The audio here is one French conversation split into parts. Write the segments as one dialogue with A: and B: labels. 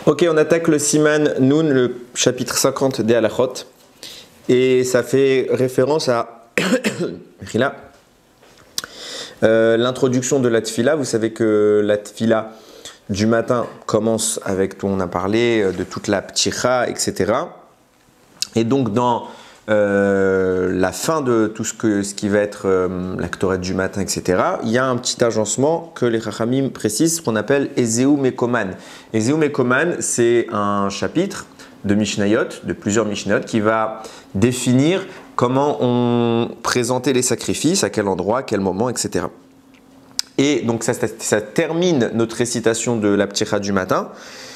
A: Ok, on attaque le Siman Nun, le chapitre 50 des Halachot. Et ça fait référence à l'introduction de la Tfila. Vous savez que la Tfila du matin commence avec, on a parlé de toute la Pticha, etc. Et donc dans la fin de tout ce qui va être la Ktoret du matin, etc., il y a un petit agencement que les Chachamim précisent, qu'on appelle Ezeu Mekoman. Ezeu Mekoman, c'est un chapitre de Mishnayot, de plusieurs Mishnayot, qui va définir comment on présentait les sacrifices, à quel endroit, à quel moment, etc. Et donc ça termine notre récitation de la Pticha du matin.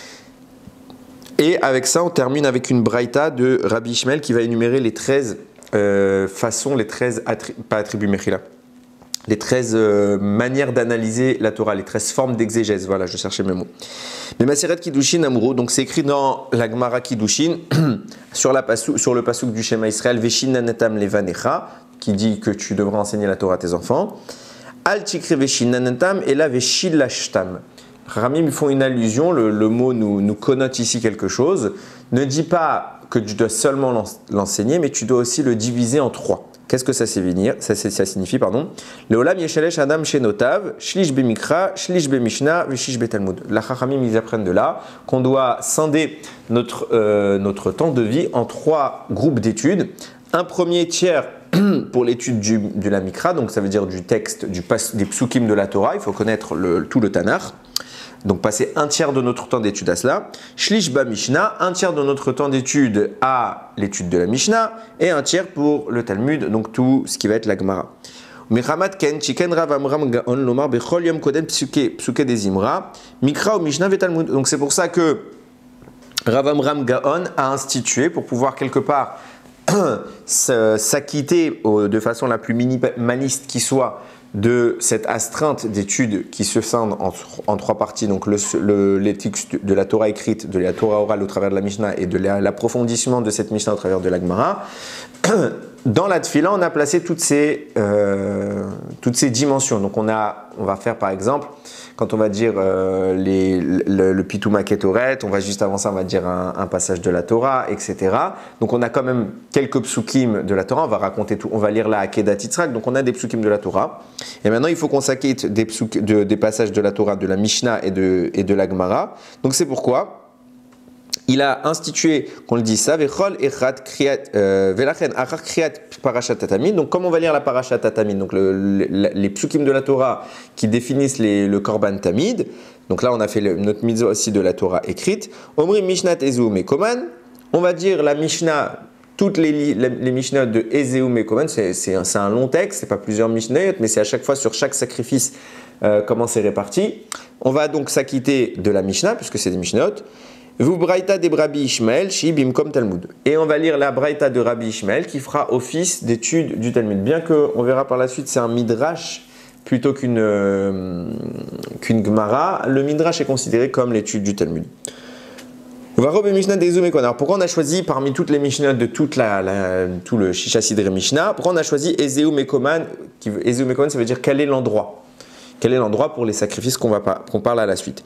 A: Et avec ça, on termine avec une braïta de Rabbi Ishmael qui va énumérer les 13 façons, les 13 pas attributs Mechila, les 13 manières d'analyser la Torah, les 13 formes d'exégèse. Voilà, je cherchais mes mots. Mais Maseret Kiddushin Amuro, donc c'est écrit dans la Gemara Kiddushin sur le pasuk du Shema Israël, Veshin Nanetam Levanecha, qui dit que tu devras enseigner la Torah à tes enfants. Al Tikri Veshin Nanetam et la Veshil Lashtam. Ramim, ils font une allusion, le mot nous connote ici quelque chose. Ne dis pas que tu dois seulement l'enseigner, mais tu dois aussi le diviser en 3. Qu'est-ce que ça signifie Le Olam Yeshalesh Adam Shenotav, Shlish Bemikra, Shlish Bemishna, Vishish Betalmud. La Chachamim, ils apprennent de là qu'on doit scinder notre temps de vie en 3 groupes d'études. Un premier tiers pour l'étude de la Mikra, donc ça veut dire du texte, des psukim de la Torah, il faut connaître tout le Tanakh. Donc passer un tiers de notre temps d'étude à cela. Shlish ba Mishnah, un tiers de notre temps d'étude à l'étude de la Mishnah et un tiers pour le Talmud, donc tout ce qui va être la Gemara. Mikra ou Mishnah ve Talmud. Donc c'est pour ça que Rav Amram Gaon a institué pour pouvoir quelque part s'acquitter de façon la plus minimaliste qui soit de cette astreinte d'études qui se scinde en 3 parties, donc l'éthique de la Torah écrite, de la Torah orale au travers de la Mishnah et de l'approfondissement de cette Mishnah au travers de la Gemara. Dans la Tfila, on a placé toutes ces dimensions. Donc on va faire par exemple, quand on va dire le Pitouma Ketoret, on va juste avant ça, on va dire un passage de la Torah, etc. Donc on a quand même quelques psukim de la Torah, on va raconter tout, on va lire la Akedat Yitzhak, donc on a des psukim de la Torah. Et maintenant il faut qu'on s'acquitte des passages de la Torah, de la Mishnah et de la Gemara. Donc c'est pourquoi il a institué, qu'on le dit ça, Parashat Tatamid. Donc, comme on va lire la Parashat Tatamid, donc les psukim de la Torah qui définissent le Korban Tamid. Donc là, on a fait notre mitzvah aussi de la Torah écrite. Omri Mishnat Ezeu Mekoman. On va dire la Mishnah, toutes les Mishnah de Ezeu Mekoman. C'est un long texte, c'est pas plusieurs Mishnayot, mais c'est à chaque fois sur chaque sacrifice comment c'est réparti. On va donc s'acquitter de la Mishnah, puisque c'est des Mishnayot. Vous braïta de Rabbi Ishmael, Shibim comme Talmud. Et on va lire la braïta de Rabbi Ishmael qui fera office d'étude du Talmud. Bien qu'on verra par la suite, c'est un midrash plutôt qu'une Gemara. Le midrash est considéré comme l'étude du Talmud. On va reprendre Mishnah d'Ezeu Mekoman. Alors pourquoi on a choisi parmi toutes les Mishnah de tout le Shisha Sidre Mishnah, pourquoi on a choisi Ezeu Mekoman? Ezeu Mekoman, ça veut dire quel est l'endroit? Quel est l'endroit pour les sacrifices qu'on parle à la suite?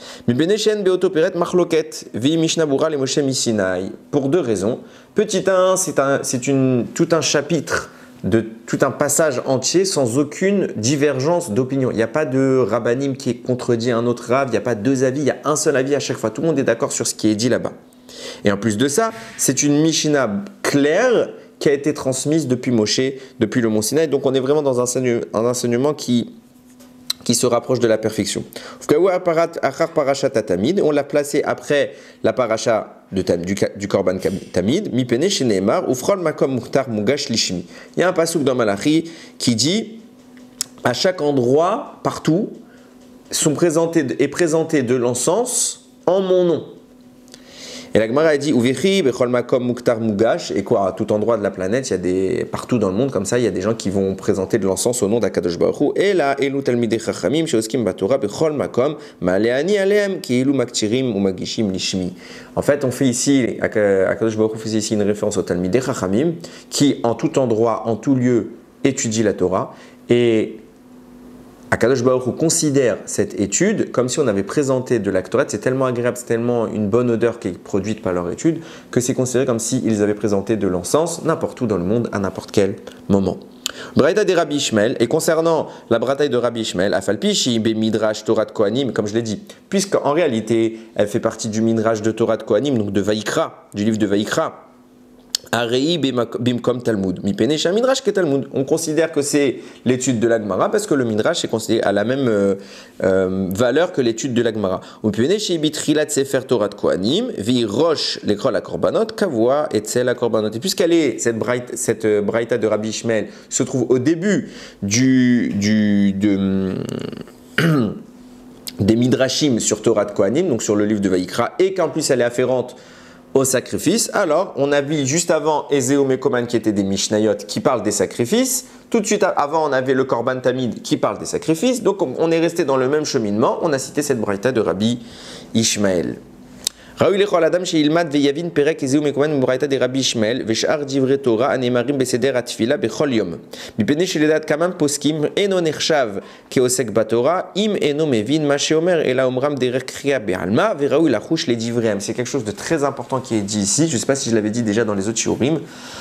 A: Pour 2 raisons. Petit 1, c'est tout un chapitre, tout un passage entier sans aucune divergence d'opinion. Il n'y a pas de rabbanim qui contredit un autre rav, il n'y a pas 2 avis, il y a un seul avis à chaque fois. Tout le monde est d'accord sur ce qui est dit là-bas. Et en plus de ça, c'est une Mishnah claire qui a été transmise depuis Moshe, depuis le Mont Sinaï. Donc on est vraiment dans un enseignement qui se rapproche de la perfection. On l'a placé après la paracha du Korban Tamid. Il y a un pasuk dans Malachi qui dit à chaque endroit, partout, est présenté de l'encens en mon nom. Et la Gemara a dit Bechol Makom Muktar Mugash. Et quoi, à tout endroit de la planète, partout dans le monde, comme ça, il y a des gens qui vont présenter de l'encens au nom d'Akadosh Baruch Hu. Et là, Elu Talmidei Chachamim, Sheoskim Batorah, Bechol Makom, Maleani Aleem, Kielu Maktirim ou Magishim Lishmi. En fait, on fait ici, Akadosh Baruch Hu fait ici une référence au Talmidei Chachamim, qui en tout endroit, en tout lieu, étudie la Torah. Et Akadosh Baruch Hu considère cette étude comme si on avait présenté de l'Aktoret. C'est tellement agréable, c'est tellement une bonne odeur qui est produite par leur étude que c'est considéré comme s'ils avaient présenté de l'encens n'importe où dans le monde à n'importe quel moment. Braïta de Rabbi Ishmael, et concernant la bataille de Rabbi Ishmael, Afalpishi, Be Midrash Torah de Kohanim, comme je l'ai dit, puisqu'en réalité elle fait partie du Midrash de Torah de Kohanim, donc de Vaïkra, du livre de Vaïkra. Arei bimkom Talmud. Mipene sha midrash ke Talmud. On considère que c'est l'étude de l'Agmara parce que le midrash est considéré à la même valeur que l'étude de l'Agmara. Mipene she bitrilat sefer Torah de Kohanim vi rosh l'école à korbanot kavua et tsel à korbanot. Et puisqu'elle est cette braïta de Rabbi Ishmael se trouve au début des midrashim sur Torah de Kohanim, donc sur le livre de Vaïkra, et qu'en plus elle est afférente au sacrifice. Alors, on a vu juste avant Ezeo Mekoman qui étaient des Mishnayot qui parlent des sacrifices. Tout de suite avant, on avait le Korban Tamid qui parle des sacrifices. Donc, on est resté dans le même cheminement. On a cité cette braïta de Rabbi Ishmael. Raoul Echol Adam chez Ilmad Veyavin Perek Ezeu Mekoman Braïta de Rabbi Ishmael Veshar Divre Torah Anemarim Beseder Atfila Bechol Yom Mipene Sheledat Kamam Poskim Eno Nershav Keosek Batora Im Eno Mevin Masheomer Ela Omram Derek Kriya Bealma Veraoul Lachouch Les Divrem. C'est quelque chose de très important qui est dit ici. Je ne sais pas si je l'avais dit déjà dans les autres shiurim.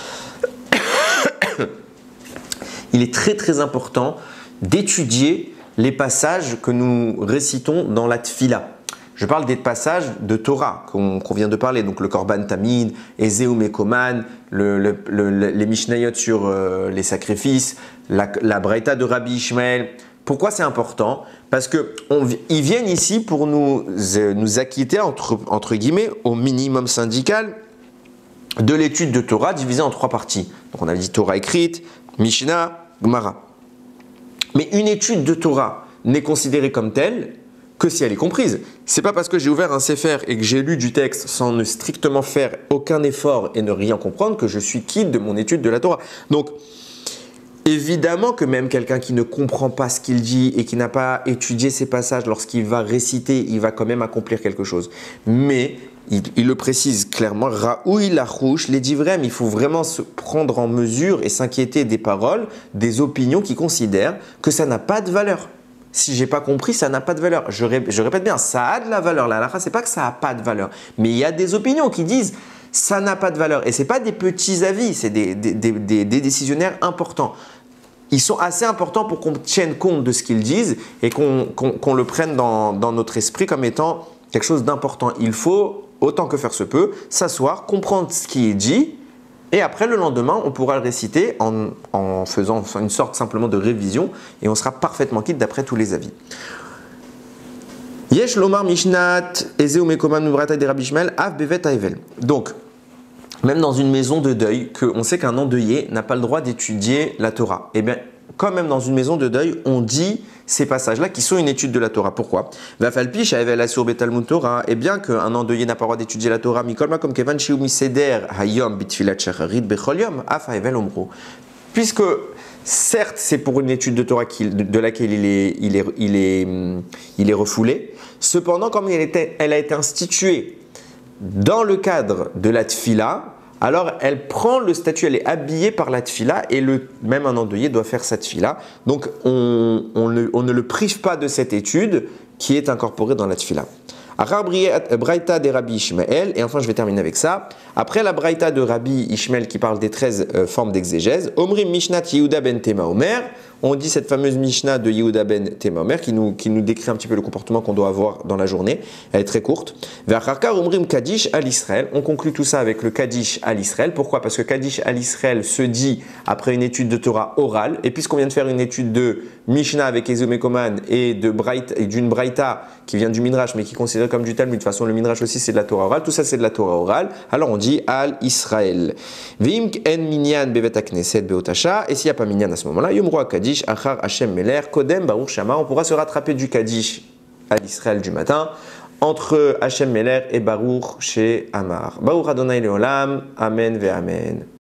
A: Il est très très important d'étudier les passages que nous récitons dans la Tfila. Je parle des passages de Torah qu'on vient de parler, donc le Korban Tamid, Ezeu Mekoman, les Mishnayot sur les sacrifices, la Braïta de Rabbi Ishmael. Pourquoi c'est important? Parce qu'ils viennent ici pour nous acquitter, entre guillemets, au minimum syndical, de l'étude de Torah divisée en 3 parties. Donc on a dit Torah écrite, Mishnah, Gemara. Mais une étude de Torah n'est considérée comme telle que si elle est comprise. C'est pas parce que j'ai ouvert un sefer et que j'ai lu du texte sans ne strictement faire aucun effort et ne rien comprendre que je suis quitte de mon étude de la Torah. Donc, évidemment que même quelqu'un qui ne comprend pas ce qu'il dit et qui n'a pas étudié ces passages, lorsqu'il va réciter, il va quand même accomplir quelque chose. Mais il le précise clairement, Raoui Lachouch, les divrem, il faut vraiment se prendre en mesure et s'inquiéter des paroles, des opinions qui considèrent que ça n'a pas de valeur. Si j'ai pas compris, ça n'a pas de valeur. Je répète bien, ça a de la valeur. La halakha, c'est pas que ça a pas de valeur, mais il y a des opinions qui disent ça n'a pas de valeur. Et c'est pas des petits avis, c'est des décisionnaires importants. Ils sont assez importants pour qu'on tienne compte de ce qu'ils disent et qu'on le prenne dans notre esprit comme étant quelque chose d'important. Il faut, autant que faire se peut, s'asseoir, comprendre ce qui est dit. Et après, le lendemain, on pourra le réciter en faisant une sorte simplement de révision et on sera parfaitement quitte d'après tous les avis. Yesh lomar mishnat ezeu mekoman uvrata de Rabbi Ishmael av bevet haevel. Donc, même dans une maison de deuil, on sait qu'un endeuillé n'a pas le droit d'étudier la Torah. Eh bien, quand même dans une maison de deuil, on dit ces passages-là qui sont une étude de la Torah. Pourquoi? Vafalpi shaevel asur betalmud Torah. Et bien qu'un endeuillé n'a pas le droit d'étudier la Torah, mikolma comme kevan shiu miseder hayom bitfilat shacharit bechol yom af haevel omro. Puisque certes c'est pour une étude de Torah de laquelle il est refoulé, cependant comme elle a été instituée dans le cadre de la tfila, alors elle prend le statut, elle est habillée par la tfila et même un endeuillé doit faire sa tfila. Donc on ne le prive pas de cette étude qui est incorporée dans la tfila. Braïta de Rabbi Ishmael, et enfin je vais terminer avec ça. Après la Braïta de Rabbi Ishmael qui parle des 13 formes d'exégèse, Omrim Mishnat Yehuda ben Tema Omer, on dit cette fameuse Mishnah de Yehuda ben Tema Omer qui nous décrit un petit peu le comportement qu'on doit avoir dans la journée. Elle est très courte. Ve'acharkar Omrim Kaddish al Israël. On conclut tout ça avec le Kaddish al Israël. Pourquoi? Parce que Kaddish al Israël se dit après une étude de Torah orale. Et puisqu'on vient de faire une étude de Mishnah avec Ezeu Mekoman et d'une Braïta qui vient du Midrash mais qui est considérée comme du Talmud. De toute façon, le Midrash aussi c'est de la Torah orale. Tout ça c'est de la Torah orale. Alors on dit al Israël. Vim en minyan bevet akneset beotasha. Et s'il n'y a pas minyan à ce moment-là, yomro Kaddish achar Hashem Meler Kodem Baruch Shama. On pourra se rattraper du Kaddish à l'Israël du matin entre Hashem Meler et Baruch chez Amar. Baruch Adonai Leolam. Amen ve Amen.